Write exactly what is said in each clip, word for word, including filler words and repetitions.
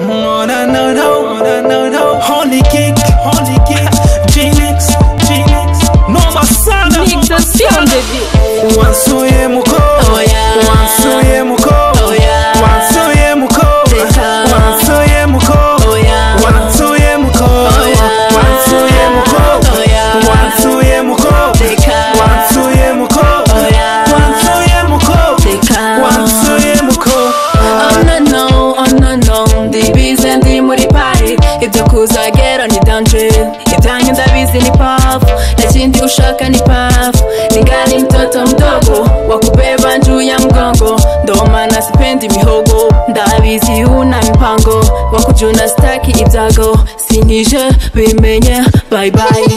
No, no, no, no, no, no, no. Holy kick, holy kick. G-Nix, G-Nix. No masana. Mixation baby. Wansuye muko. Oh yeah. Wansuye muko. Oh yeah. Wansuye muko. Wansuye muko. Oh yeah. Wansuye muko. Oh yeah. Wansuye muko. Oh yeah. Wansuye muko. Wansuye muko. Oh yeah. Wansuye muko. Wansuye muko. Oh no no, oh no no. Ndibize ndi muri party. Ibyo kuzagera ni danger. Ibyanyu ndabizi ni pafu. Na kindi ushaka ni pafu. Ningali mtoto mdogo wakubeba njuu ya mgongo. Ndo maana sipendi mihogo. Ndabizi una mipango wakujuna staki ibyago. Sinkije bimenye bye bye.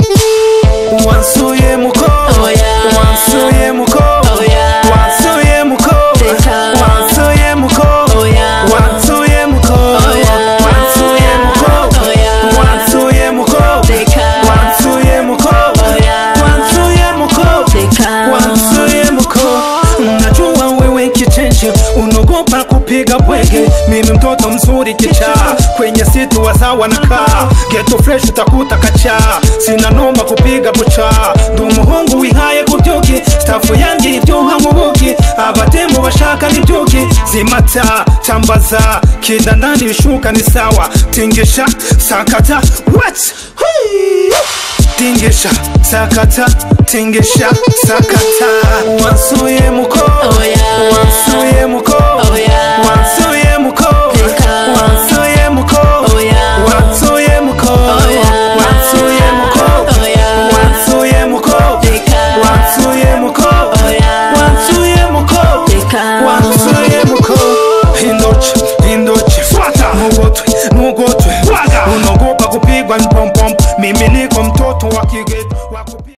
Wansuye muko. Oh yeah. Wansuye muko. Oh yeah. Wansuye muko. Wansuye muko. Oh yeah. Wansuye muko. Oh yeah. Wansuye muko. Oh yeah. Wansuye muko. Wansuye muko. Oh yeah. Wansuye muko. Wansuye muko. Najua wewe kicheche unogopa kupiga bwege. Mimi mtoto mzuri kicha kwenye situ wasawa na kaa geto fresh utakuta kacha. Sina noma kupiga bucha. Ndu muhungu wihaye kubyuki. Stafu yangi ibyoha mubuki. Abatemu bashaka nibyuki. Zimata chambaza kida ndani bishuka ni sawa. Tingisha sakata what tingisha sakata tingisha sakata. Wansuye muko. Oh yeah. Wansuye muko. Oh yeah. Wansuye muko. Wansuye muko. Oh yeah. Wansuye muko. Oh yeah. Wansuye muko. Oh yeah. Wansuye muko. Wansuye muko. Oh yeah. Wansuye muko. Wansuye muko. Hindoche, hindoche, fuata. Nugotwe, nugotwe, waga. Unogopa kupigwa ni pom pom. Mimi niko mtoto wa kigeti.